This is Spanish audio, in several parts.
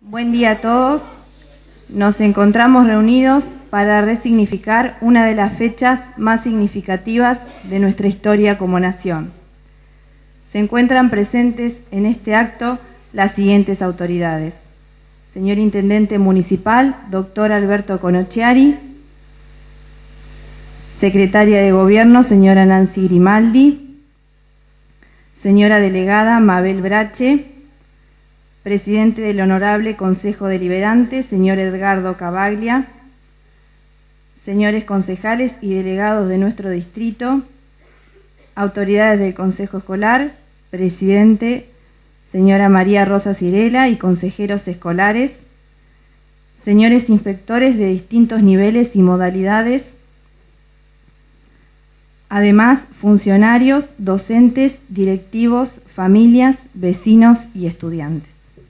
Buen día a todos. Nos encontramos reunidos para resignificar una de las fechas más significativas de nuestra historia como nación. Se encuentran presentes en este acto las siguientes autoridades: señor Intendente Municipal, doctor Alberto Conocchiari; Secretaria de Gobierno, señora Nancy Grimaldi; señora Delegada Mabel Brache; Presidente del Honorable Consejo Deliberante, señor Edgardo Cavaglia; señores concejales y delegados de nuestro distrito; autoridades del Consejo Escolar, Presidente, señora María Rosa Cirela y consejeros escolares; señores inspectores de distintos niveles y modalidades; además, funcionarios, docentes, directivos, familias, vecinos y estudiantes.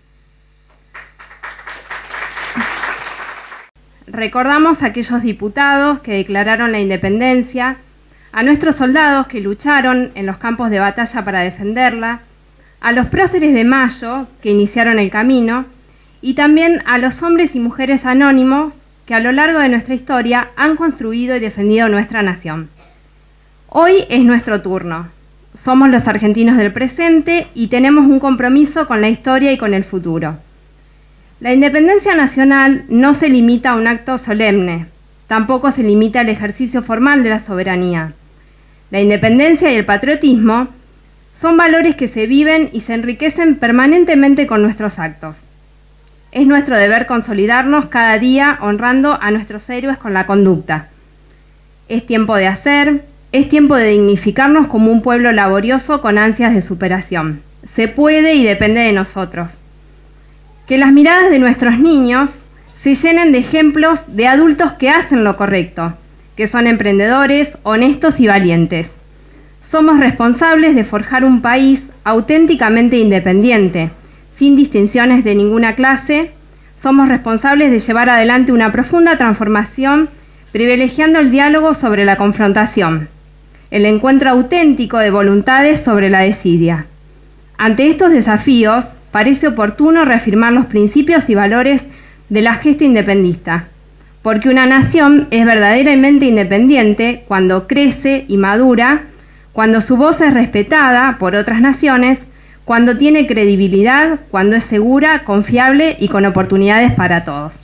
Recordamos a aquellos diputados que declararon la independencia, a nuestros soldados que lucharon en los campos de batalla para defenderla, a los próceres de Mayo que iniciaron el camino y también a los hombres y mujeres anónimos que a lo largo de nuestra historia han construido y defendido nuestra nación. Hoy es nuestro turno. Somos los argentinos del presente y tenemos un compromiso con la historia y con el futuro. La independencia nacional no se limita a un acto solemne, tampoco se limita al ejercicio formal de la soberanía. La independencia y el patriotismo son valores que se viven y se enriquecen permanentemente con nuestros actos. Es nuestro deber consolidarnos cada día honrando a nuestros héroes con la conducta. Es tiempo de hacer, es tiempo de dignificarnos como un pueblo laborioso con ansias de superación. Se puede y depende de nosotros. Que las miradas de nuestros niños se llenen de ejemplos de adultos que hacen lo correcto, que son emprendedores, honestos y valientes. Somos responsables de forjar un país auténticamente independiente, sin distinciones de ninguna clase. Somos responsables de llevar adelante una profunda transformación, privilegiando el diálogo sobre la confrontación, el encuentro auténtico de voluntades sobre la desidia. Ante estos desafíos, parece oportuno reafirmar los principios y valores de la gesta independentista, porque una nación es verdaderamente independiente cuando crece y madura, cuando su voz es respetada por otras naciones, cuando tiene credibilidad, cuando es segura, confiable y con oportunidades para todos.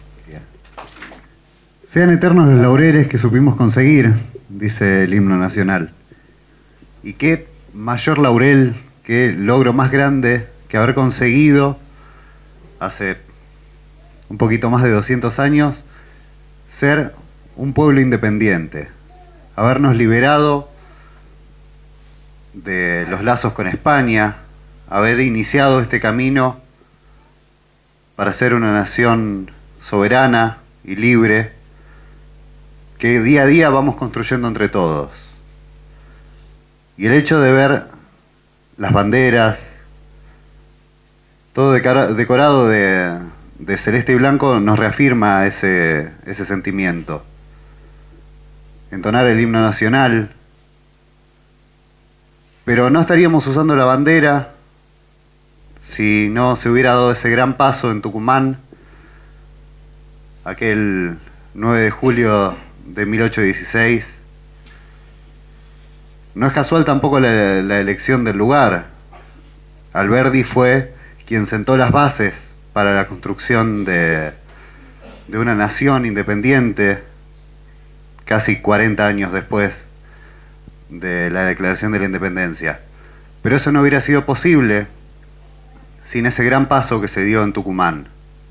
Sean eternos los laureles que supimos conseguir, dice el himno nacional. Y qué mayor laurel, qué logro más grande que haber conseguido hace un poquito más de 200 años ser un pueblo independiente, habernos liberado de los lazos con España, haber iniciado este camino para ser una nación soberana y libre que día a día vamos construyendo entre todos. Y el hecho de ver las banderas, todo decorado de celeste y blanco, nos reafirma ese sentimiento. Entonar el himno nacional, pero no estaríamos usando la bandera si no se hubiera dado ese gran paso en Tucumán, aquel 9 de julio de 1816. No es casual tampoco la elección del lugar. Alberdi fue quien sentó las bases para la construcción de una nación independiente casi 40 años después de la declaración de la independencia. Pero eso no hubiera sido posible sin ese gran paso que se dio en Tucumán.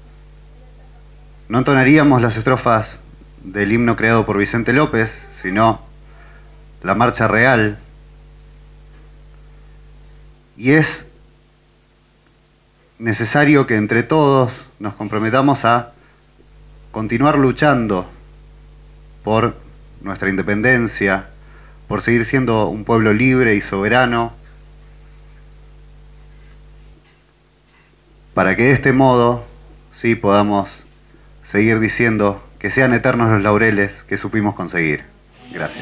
No entonaríamos las estrofas del himno creado por Vicente López, sino la marcha real. Y es necesario que entre todos nos comprometamos a continuar luchando por nuestra independencia, por seguir siendo un pueblo libre y soberano, para que de este modo sí podamos seguir diciendo que sean eternos los laureles que supimos conseguir. Gracias.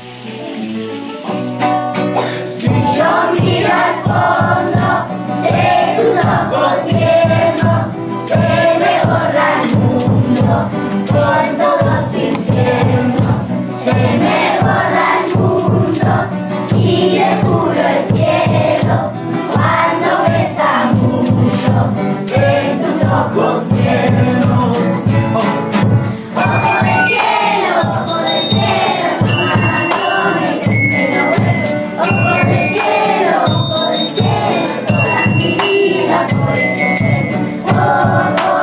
Si yo miro al fondo de tus ojos tiernos, se me borra ojos tiernos. Ojo de cielo, corazones entero veo. Ojo de cielo, toda mi vida por este ser.